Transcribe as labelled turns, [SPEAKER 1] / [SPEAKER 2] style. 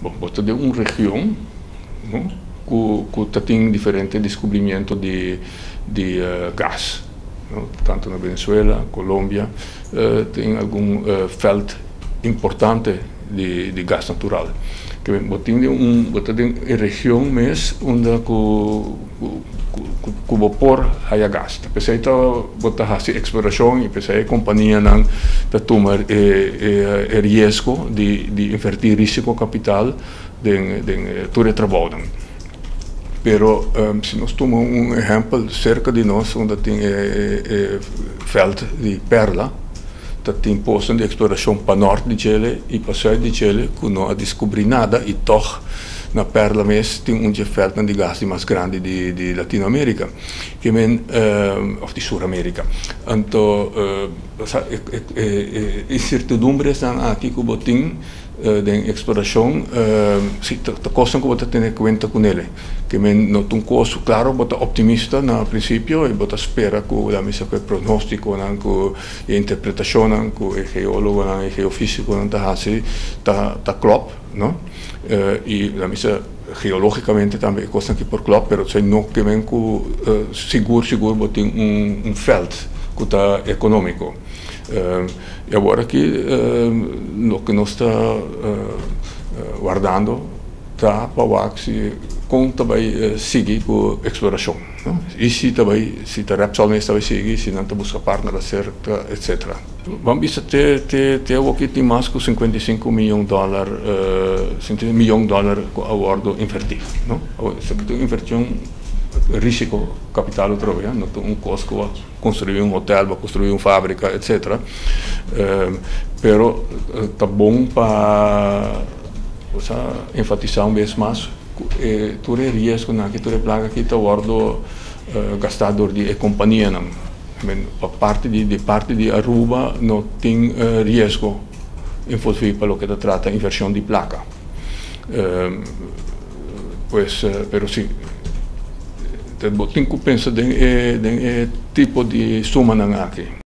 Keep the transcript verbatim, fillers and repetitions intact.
[SPEAKER 1] Bom, você tem uma região, não? Que tem diferentes descobrimentos de, de uh, gás, não? Tanto na Venezuela, Colômbia, uh, tem algum uh, felt importante de, de gás natural. Que você tem uma região mesmo onde o vapor há gás. Apesar de você fazer exploração e apesar de a companhia não tomar o risco de, de invertir risco capital de, de todo o trabalho. Pero um, se nós tomamos um exemplo cerca de nós, onde tem o felt de Perla, que tem postos de exploração para o norte de Chile e para o sul de Chile, que não descobriu nada, e toch na Perla mesmo tem um felt de gás mais grande de, de Latinoamérica, que men, uh, of de Sul-América. Então, uh, incertidumbres aqui que você tem de exploração, se a coisa que você tem em conta com ele, que men não tem um custo, claro, você é optimista no princípio e você espera que a missa que prognóstico, que a interpretação, que o geólogo, o geofísico, está está está klop, não? E a missa geologicamente também é coisa que por klop, mas não que men que seguro seguro você tem um um felt que está econômico. Uh, e agora aqui uh, o que nós está uh, uh, guardando está para que com também uh, seguir com a exploração, não? E se também se a Repsol mesmo também seguir, se não busca partner certa, etcétera. Vamos ter ter ter o que tem mais que cinquenta e cinco milhões de dólares, uh, milhões de dólares a bordo invertir, não? Se inversão risco capital outra vez, não tem um custo para construir um hotel, para construir uma fábrica, etcétera. Uh, pero está uh, bom para enfatizar um vez mais que tu é risco na que tu é plaga que está bordo uh, gastador de companhia, não. A parte de, de parte de Aruba não tem uh, risco envolvido para o que se trata de inversão de placa. Uh, pues, uh, pero sim. Tem que pensar em tipo de suma aqui.